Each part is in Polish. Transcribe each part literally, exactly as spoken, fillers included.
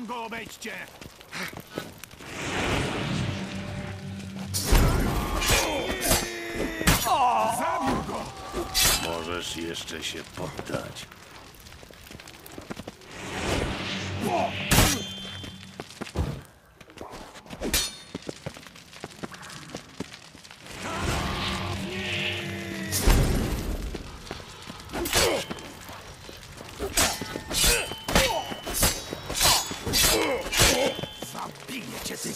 stąd go obejdźcie! Zabił go! Możesz jeszcze się poddać. Zabiję cię, ty!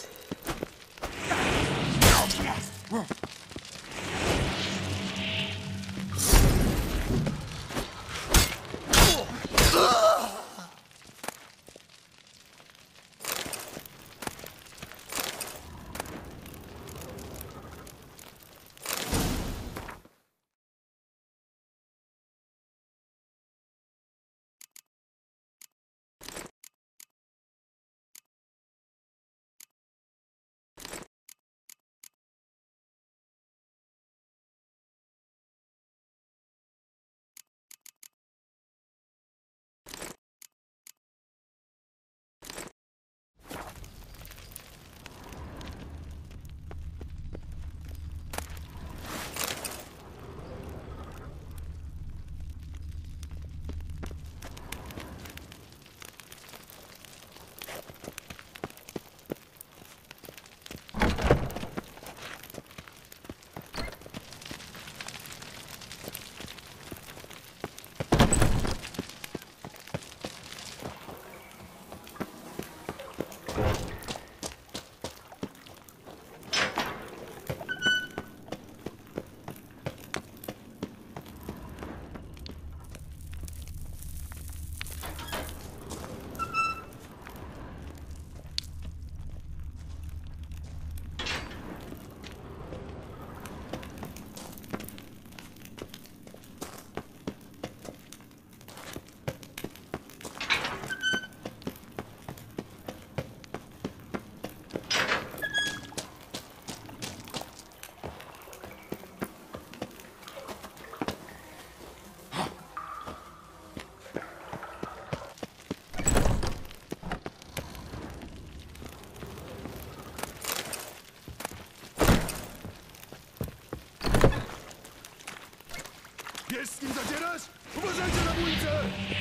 Wiesz, z kim zadzierasz? Uważajcie na ulicę!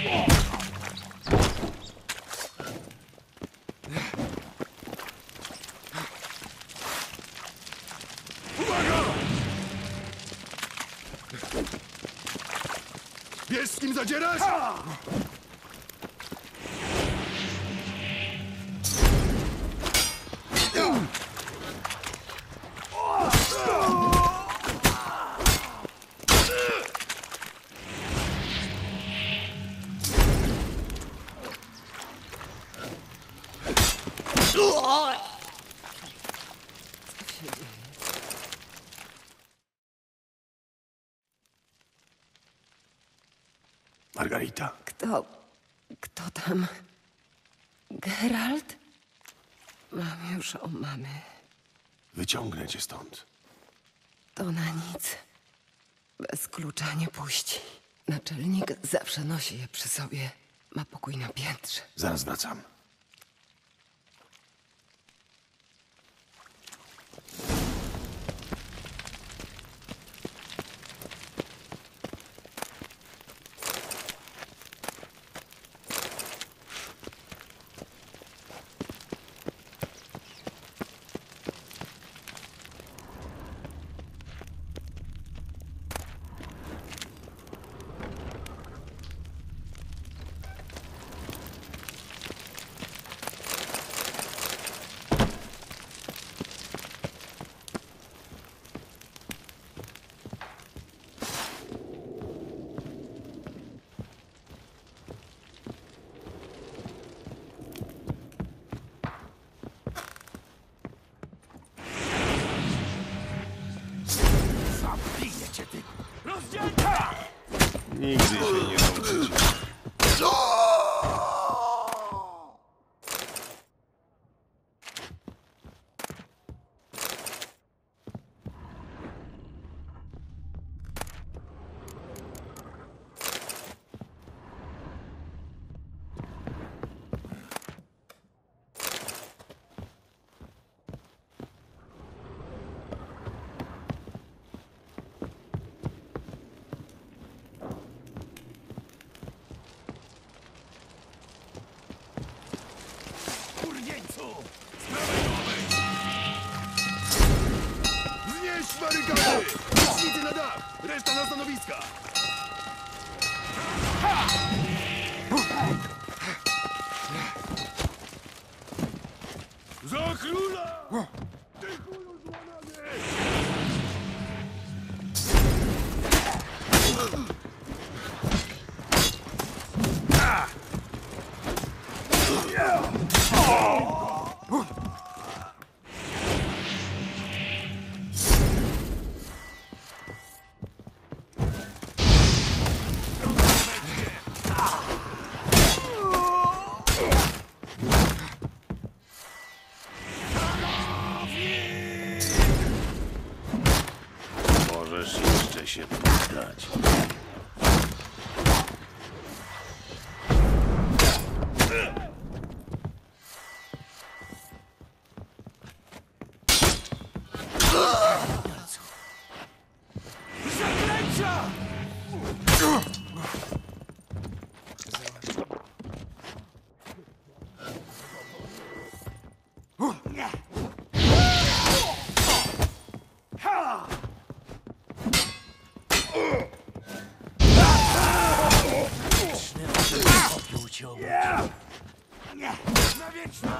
Uwaga! Wiesz, z kim zadzierasz? Margarita. Kto... kto tam? Geralt? Mam już o mamy. Wyciągnę cię stąd. To na nic. Bez klucza nie puści. Naczelnik zawsze nosi je przy sobie. Ma pokój na piętrze. Zaraz wracam. Nigdy się nie nauczycie. barykady! Łucznicy na dach! Reszta na stanowiska! Za króla! Ty chuju złamany! Możesz jeszcze się poddać. Zaklęcia! Na wieczna!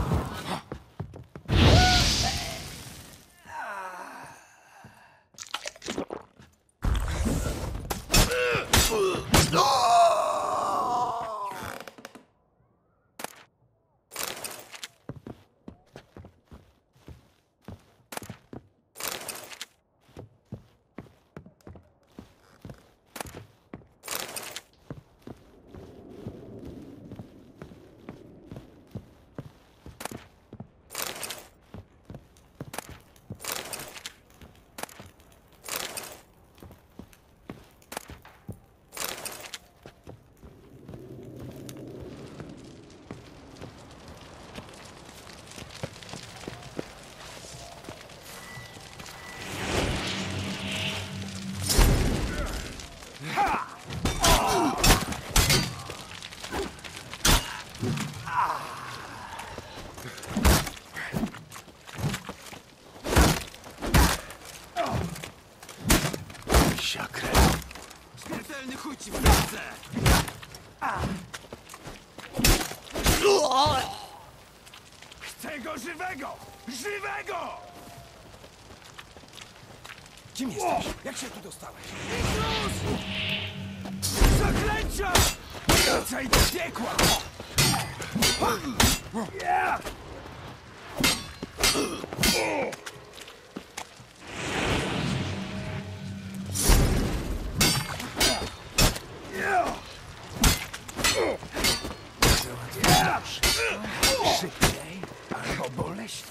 Śmiertelny chuj ci w serce! Chcę go żywego! Żywego! Kim jesteś? Jak się tu dostałeś? Jezus! Zaklęcia! Wracaj do piekła! Yeah! Szybciej albo boleśnie.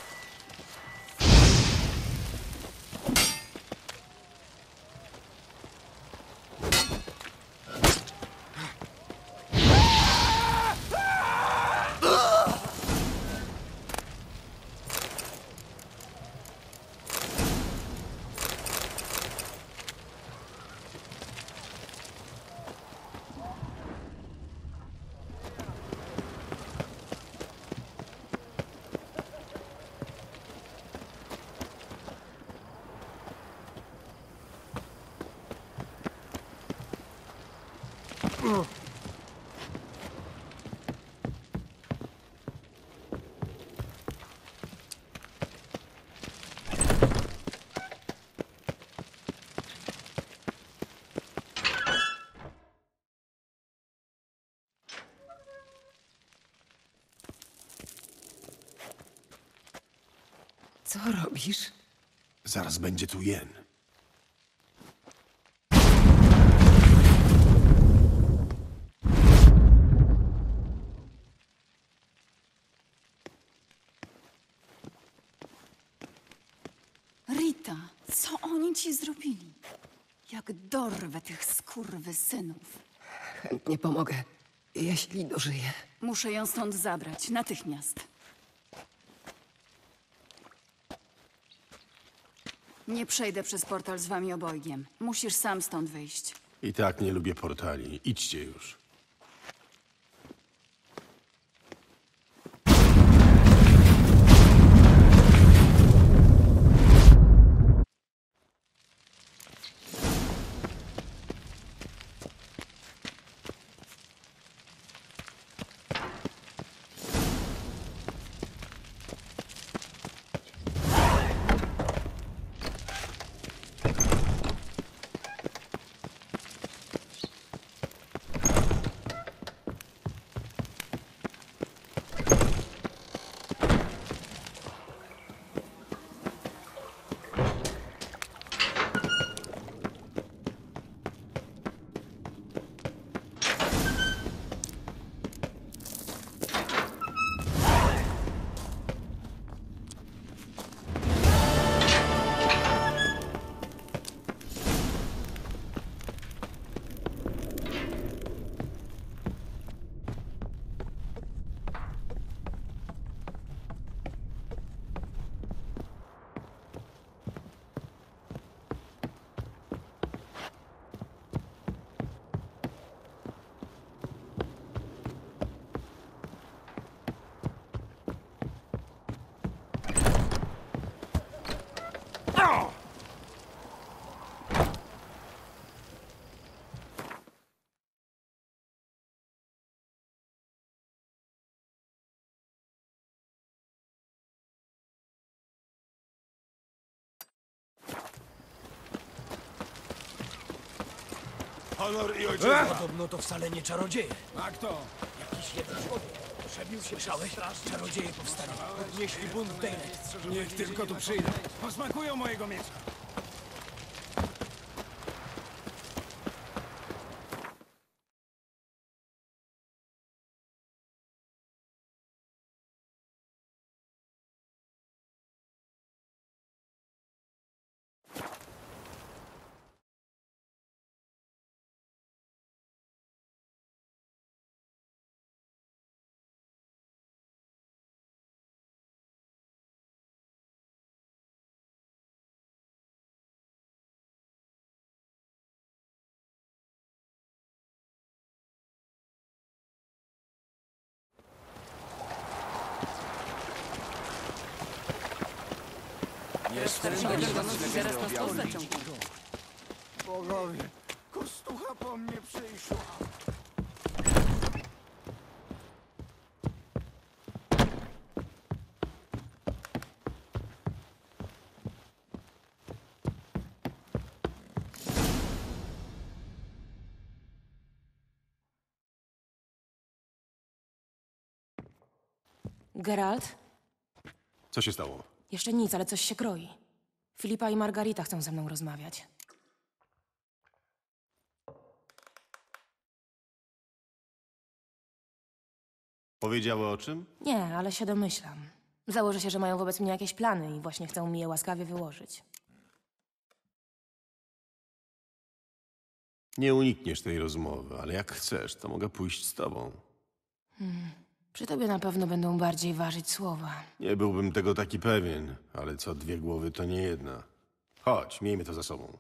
Co robisz? Zaraz będzie tu Jen. Rita, co oni ci zrobili? Jak dorwę tych skurwysynów. Chętnie pomogę, jeśli dożyję. Muszę ją stąd zabrać, natychmiast. Nie przejdę przez portal z wami obojgiem. Musisz sam stąd wyjść. I tak nie lubię portali. Idźcie już. honor i ojczyznę. Podobno to wcale nie czarodzieje. A kto? Jakiś jeden człowiek. Przebił się, słyszałeś? Czarodzieje powstali. Podnieśli bunt w Daylight. Niech tylko tu przyjdą. Posmakują mojego miecza. Bogowie, kostucha po mnie przyszła. Geralt? Co się stało? Jeszcze nic, ale coś się kroi. Filipa i Margarita chcą ze mną rozmawiać. Powiedziały o czym? Nie, ale się domyślam. Założę się, że mają wobec mnie jakieś plany i właśnie chcą mi je łaskawie wyłożyć. Nie unikniesz tej rozmowy, ale jak chcesz, to mogę pójść z tobą. Przy tobie na pewno będą bardziej ważyć słowa. Nie byłbym tego taki pewien, ale co dwie głowy to nie jedna. Chodź, miejmy to za sobą.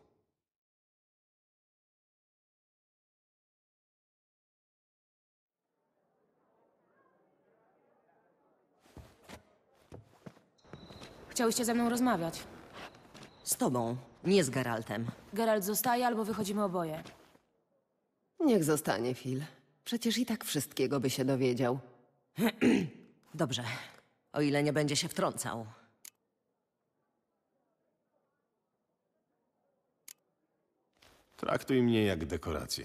Chciałyście ze mną rozmawiać. Z tobą, nie z Geraltem. Geralt zostaje albo wychodzimy oboje. Niech zostanie, Phil. Przecież i tak wszystkiego by się dowiedział. Dobrze, o ile nie będzie się wtrącał. Traktuj mnie jak dekorację.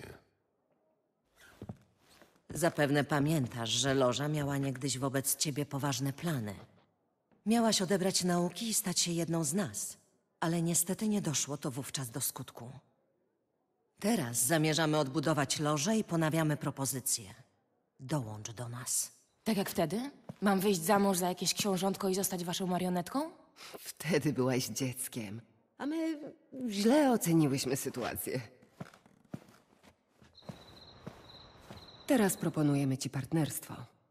Zapewne pamiętasz, że Loża miała niegdyś wobec ciebie poważne plany. Miałaś odebrać nauki i stać się jedną z nas, ale niestety nie doszło to wówczas do skutku. Teraz zamierzamy odbudować Lożę i ponawiamy propozycję. Dołącz do nas. Tak jak wtedy? Mam wyjść za mąż za jakieś książątko i zostać waszą marionetką? Wtedy byłaś dzieckiem, a my źle oceniłyśmy sytuację. Teraz proponujemy ci partnerstwo.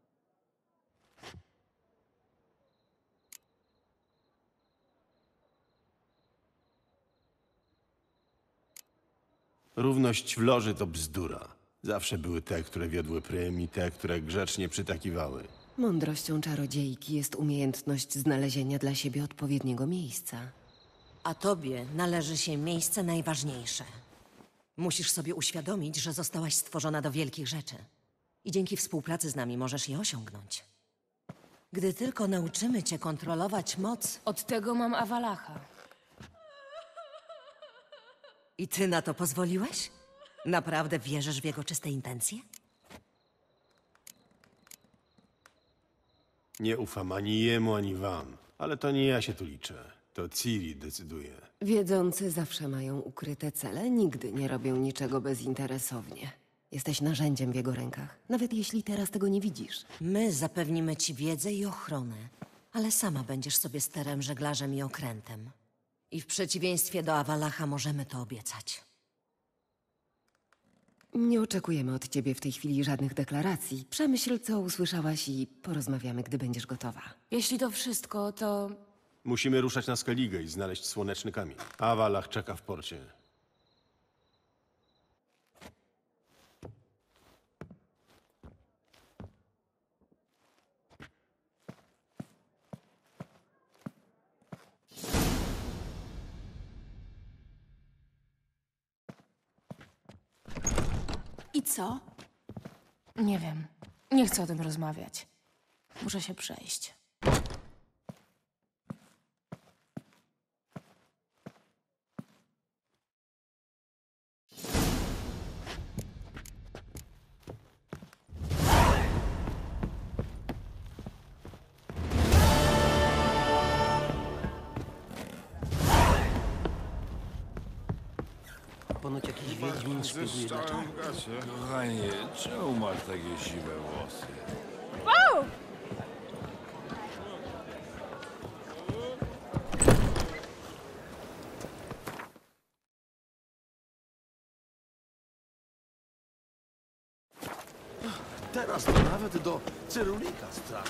Równość w loży to bzdura. Zawsze były te, które wiodły prym i te, które grzecznie przytakiwały. Mądrością czarodziejki jest umiejętność znalezienia dla siebie odpowiedniego miejsca. A tobie należy się miejsce najważniejsze. Musisz sobie uświadomić, że zostałaś stworzona do wielkich rzeczy. I dzięki współpracy z nami możesz je osiągnąć. Gdy tylko nauczymy cię kontrolować moc, Od tego mam Awalacha. i ty na to pozwoliłeś? Naprawdę wierzysz w jego czyste intencje? Nie ufam ani jemu, ani wam. Ale to nie ja się tu liczę. To Ciri decyduje. Wiedzący zawsze mają ukryte cele, nigdy nie robią niczego bezinteresownie. Jesteś narzędziem w jego rękach, nawet jeśli teraz tego nie widzisz. My zapewnimy ci wiedzę i ochronę, ale sama będziesz sobie sterem, żeglarzem i okrętem. I w przeciwieństwie do Awalacha możemy to obiecać. Nie oczekujemy od ciebie w tej chwili żadnych deklaracji. Przemyśl, co usłyszałaś i porozmawiamy, gdy będziesz gotowa. Jeśli to wszystko, to Musimy ruszać na Skellige i znaleźć słoneczny kamień. Awalach czeka w porcie. I co? nie wiem. Nie chcę o tym rozmawiać. Muszę się przejść. Ponoć jakiś wiedźmin szpieguje dla czarów. Kochanie, czemu masz takie siwe włosy? Teraz to nawet do cyrulika strach.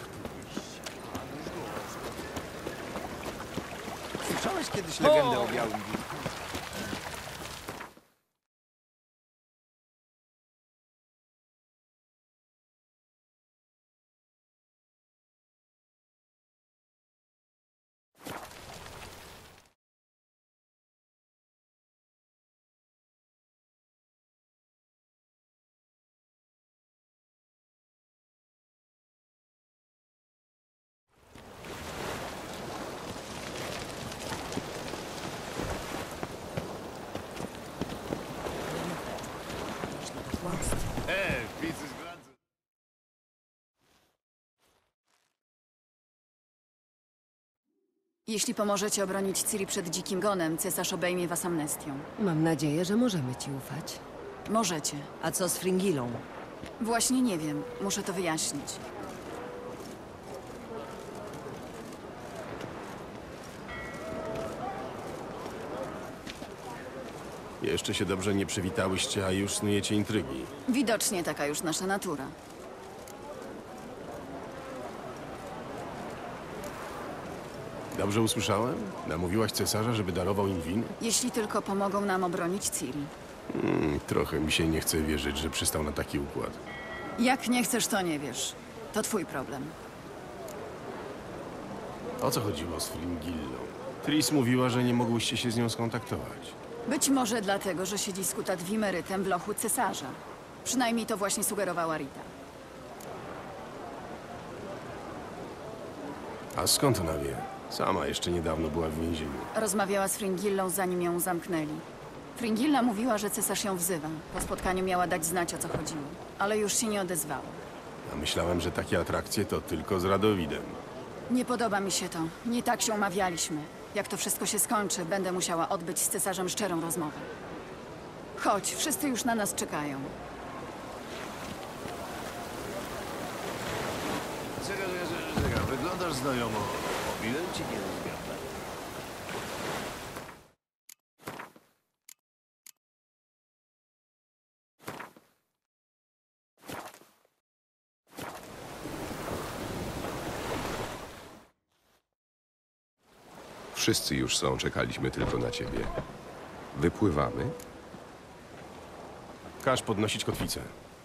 Słyszałeś kiedyś legendę o białym wilku? Ej, pizzy z glancy. Jeśli pomożecie obronić Ciri przed dzikim gonem, cesarz obejmie was amnestią. Mam nadzieję, że możemy ci ufać. Możecie. A co z Fringillą? Właśnie nie wiem. Muszę to wyjaśnić. Jeszcze się dobrze nie przywitałyście, a już snujecie intrygi. Widocznie taka już nasza natura. Dobrze usłyszałem? Namówiłaś cesarza, żeby darował im win? Jeśli tylko pomogą nam obronić Ciri. Hmm, trochę mi się nie chce wierzyć, że przystał na taki układ. Jak nie chcesz, to nie wiesz. To twój problem. O co chodziło z Fringillą? Tris mówiła, że nie mogłyście się z nią skontaktować. Być może dlatego, że siedzi skuta dwimerytem w lochu cesarza. Przynajmniej to właśnie sugerowała Rita. A skąd ona wie? Sama jeszcze niedawno była w więzieniu. Rozmawiała z Fringillą, zanim ją zamknęli. Fringilla mówiła, że cesarz ją wzywa. Po spotkaniu miała dać znać, o co chodziło. Ale już się nie odezwała. A myślałem, że takie atrakcje to tylko z Radowidem. Nie podoba mi się to. Nie tak się umawialiśmy. Jak to wszystko się skończy, będę musiała odbyć z cesarzem szczerą rozmowę. Chodź, wszyscy już na nas czekają. Czekaj, czekaj, czekaj, wyglądasz znajomo. Mobilem ci nie rozmiata. Wszyscy już są, czekaliśmy tylko na ciebie. Wypływamy? Każ podnosić kotwicę.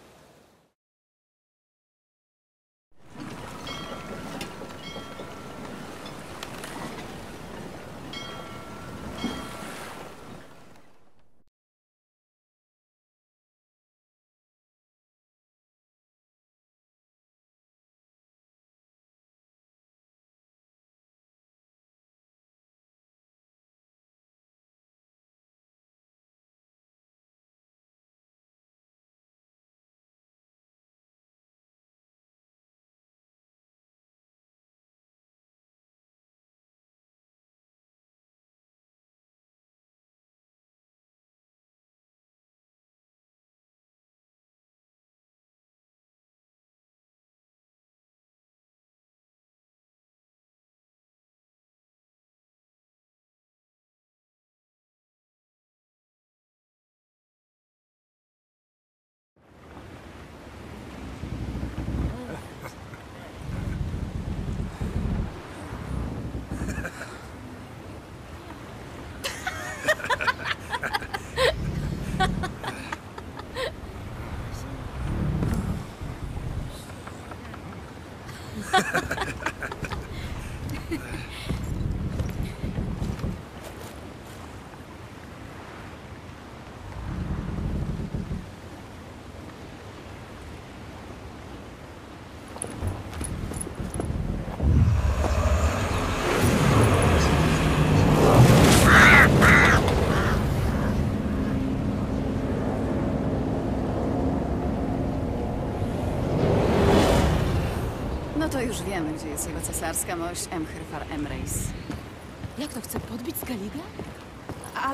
To już wiemy, gdzie jest jego cesarska mość Emhyr far Emrys. Jak to chce podbić Skellige? Ale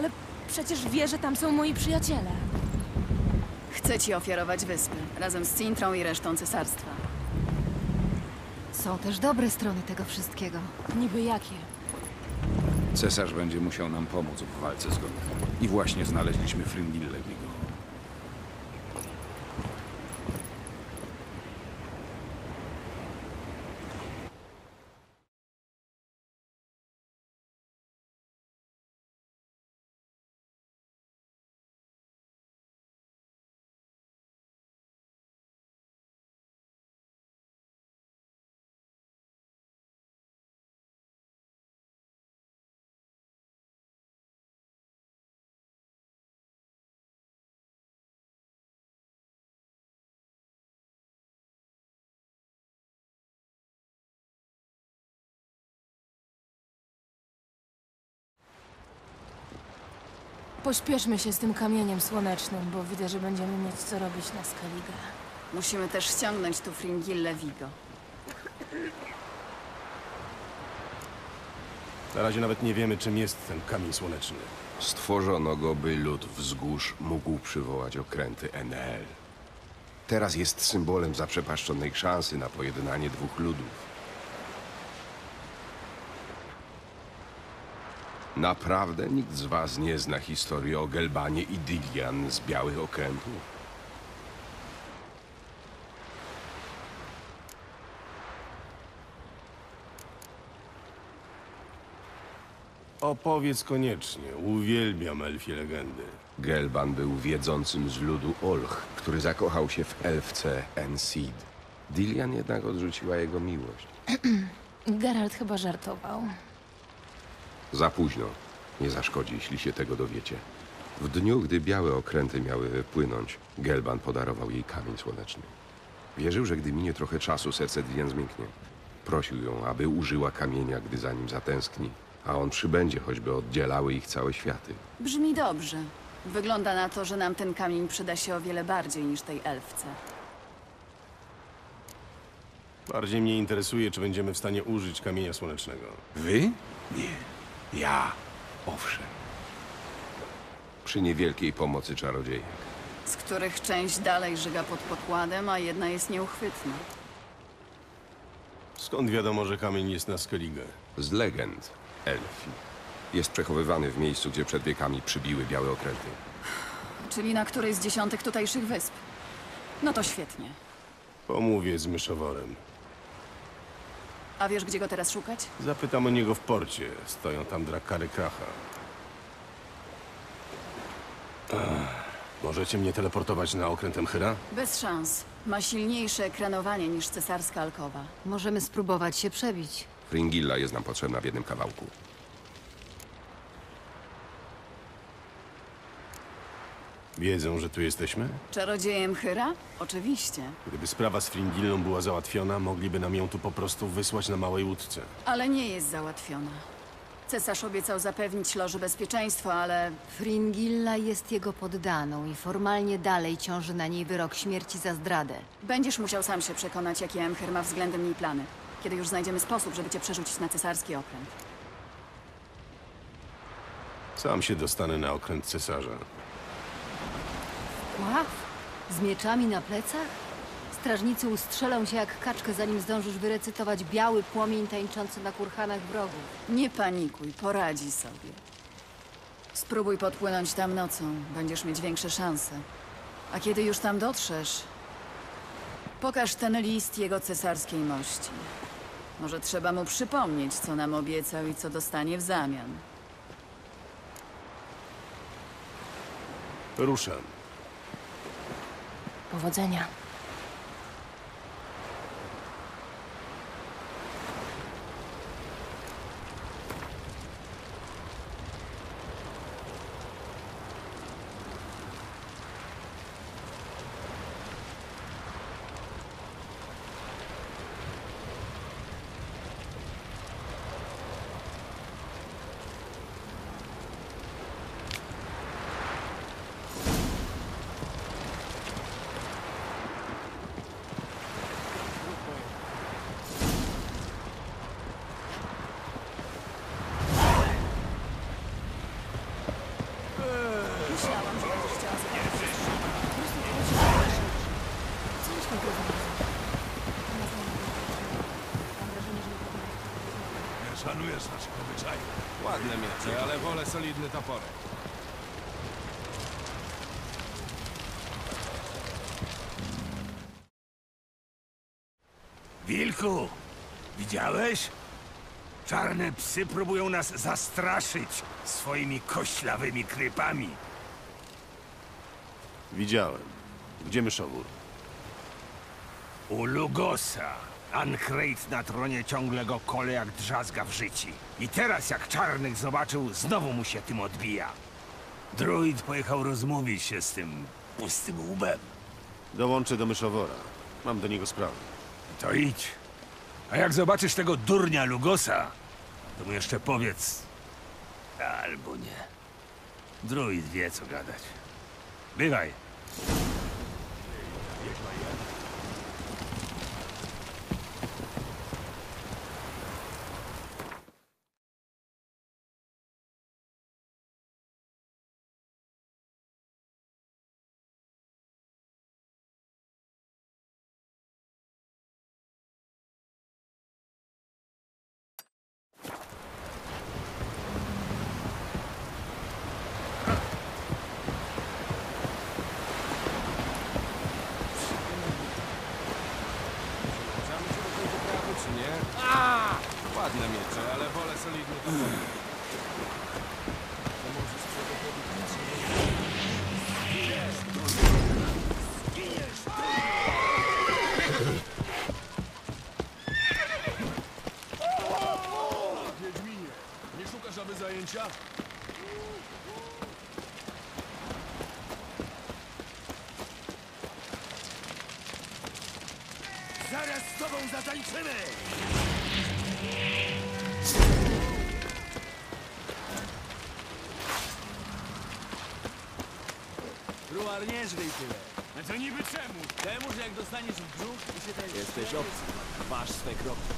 Przecież wie, że tam są moi przyjaciele. Chcę ci ofiarować wyspy, razem z Cintrą i resztą cesarstwa. Są też dobre strony tego wszystkiego. Niby jakie? Cesarz będzie musiał nam pomóc w walce z Gotem. I właśnie znaleźliśmy Fringillę Vigo. Pośpieszmy się z tym kamieniem słonecznym, bo widzę, że będziemy mieć co robić na Skellige. Musimy też ściągnąć tu Fringillę Vigo. Na razie nawet nie wiemy, czym jest ten kamień słoneczny. Stworzono go, by lud wzgórz mógł przywołać okręty N L. Teraz jest symbolem zaprzepaszczonej szansy na pojednanie dwóch ludów. Naprawdę nikt z was nie zna historii o Gelbanie i Dilian z Białych Okrętów? Opowiedz koniecznie. Uwielbiam elfie legendy. Gelban był wiedzącym z ludu Olch, który zakochał się w elfce Enseed. Dilian jednak odrzuciła jego miłość. Geralt chyba żartował. Za późno. Nie zaszkodzi, jeśli się tego dowiecie. W dniu, gdy białe okręty miały wypłynąć, Gelban podarował jej kamień słoneczny. Wierzył, że gdy minie trochę czasu, serce Dilian zmięknie. Prosił ją, aby użyła kamienia, gdy za nim zatęskni, a on przybędzie, choćby oddzielały ich całe światy. Brzmi dobrze. Wygląda na to, że nam ten kamień przyda się o wiele bardziej niż tej elfce. Bardziej mnie interesuje, czy będziemy w stanie użyć kamienia słonecznego. Wy? Nie. Ja. Owszem. Przy niewielkiej pomocy czarodziejek. Z których część dalej żyga pod pokładem, a jedna jest nieuchwytna. Skąd wiadomo, że kamień jest na Skellige? Z legend elfi. Jest przechowywany w miejscu, gdzie przed wiekami przybiły białe okręty. Czyli na której z dziesiątek tutejszych wysp. No to świetnie. Pomówię z myszoworem. A wiesz, gdzie go teraz szukać? Zapytam o niego w porcie. Stoją tam drakary Kracha. Ech, możecie mnie teleportować na okrętem Hyra? Bez szans. Ma silniejsze ekranowanie niż cesarska alkowa. Możemy spróbować się przebić. Fringilla jest nam potrzebna w jednym kawałku. Wiedzą, że tu jesteśmy? Czarodziejem Hyra? Oczywiście. Gdyby sprawa z Fringillą była załatwiona, mogliby nam ją tu po prostu wysłać na małej łódce. Ale nie jest załatwiona. Cesarz obiecał zapewnić loży bezpieczeństwo, ale Fringilla jest jego poddaną i formalnie dalej ciąży na niej wyrok śmierci za zdradę. będziesz musiał sam się przekonać, jakie Emhyr ma względem niej plany. Kiedy już znajdziemy sposób, żeby cię przerzucić na cesarski okręt. Sam się dostanę na okręt cesarza. Ław? Z mieczami na plecach? Strażnicy ustrzelą cię jak kaczkę, zanim zdążysz wyrecytować biały płomień tańczący na kurhanach wrogów. Nie panikuj, poradzi sobie. Spróbuj podpłynąć tam nocą, będziesz mieć większe szanse. A kiedy już tam dotrzesz, pokaż ten list jego cesarskiej mości. Może trzeba mu przypomnieć, co nam obiecał i co dostanie w zamian. Ruszam. Powodzenia. szanujesz naszych obyczajów. Ładne miecze, ale wolę solidny toporek. Wilku, widziałeś? Czarne psy próbują nas zastraszyć swoimi koślawymi krypami. Widziałem. Gdzie myszowór? U Lugosa. Ancrate na tronie ciągle go kole jak drzazga w życi. I teraz jak Czarnych zobaczył, znowu mu się tym odbija. Druid pojechał rozmówić się z tym pustym łbem. Dołączę do myszowora. Mam do niego sprawę. To idź. A jak zobaczysz tego durnia Lugosa, to mu jeszcze powiedz... albo nie. Druid wie, co gadać. Bywaj. Ładne miecze, ale wolę solidny toporek. Wiedźminie, nie szukasz aby zajęcia? Zaraz z tobą zatańczymy! Ruar, nie żryj tyle. A to niby czemu? Temu, że jak dostaniesz w brzuch, to się ten... Jesteś obcy. Masz swe kroki.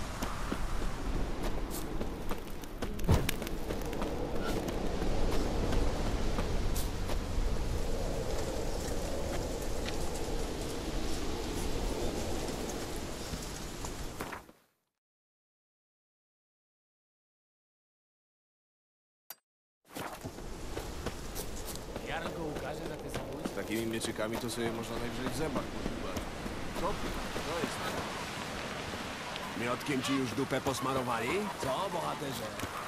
Z takimi mieczykami to sobie można najwyżej w zębach pochybać. Co? To jest to. Miotkiem ci już dupę posmarowali? Co, bohaterze?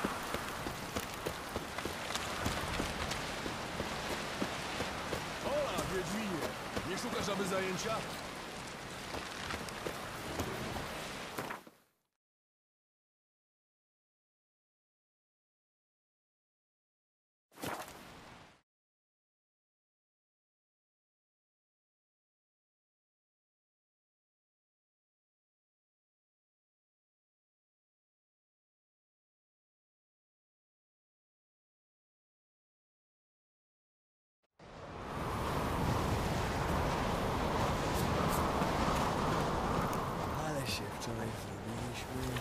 Ola, Wiedźminie, nie szukasz aby zajęcia? Ale się wczoraj zrobiliśmy.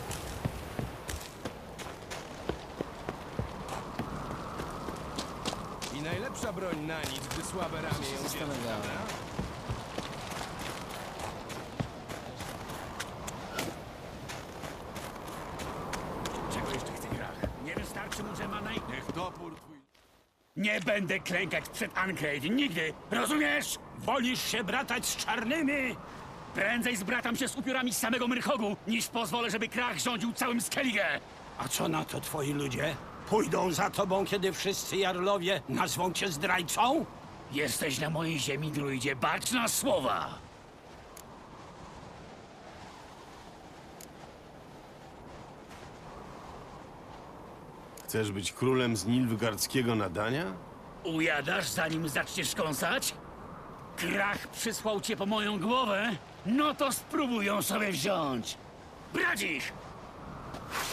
I najlepsza broń na nic, gdy słabe ramię ją zastanawiała. Czego jeszcze chce Grach? Nie wystarczy mu, że ma naj... Niech topór twój... Nie będę klękać przed Ancrate, nigdy! Rozumiesz? Wolisz się bratać z czarnymi? Prędzej zbratam się z upiorami z samego Myrchogu, niż pozwolę, żeby Krach rządził całym Skellige! A co na to twoi ludzie? Pójdą za tobą, kiedy wszyscy jarlowie nazwą cię zdrajcą? Jesteś na mojej ziemi, druidzie, bacz na słowa! Chcesz być królem z nilfgaardzkiego nadania? Ujadasz, zanim zaczniesz kąsać? Krach przysłał cię po moją głowę? No to spróbuj ją sobie wziąć! Brać ich!